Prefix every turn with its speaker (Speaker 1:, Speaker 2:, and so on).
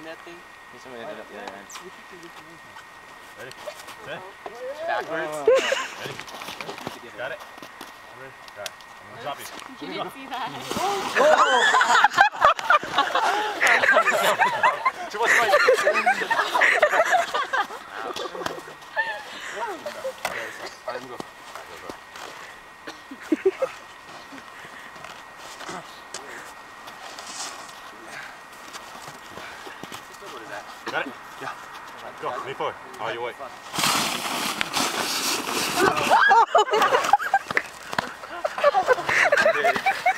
Speaker 1: that thing?
Speaker 2: He's somebody that did up the other end.
Speaker 3: Ready? Set.
Speaker 1: Backwards.
Speaker 3: Ready? Got it? Ready? Got it. I'm gonna drop you.
Speaker 4: You didn't see that.
Speaker 3: Too much fight.
Speaker 1: Let him go.
Speaker 3: Got it? Yeah. Go, lean forward. How are you weight?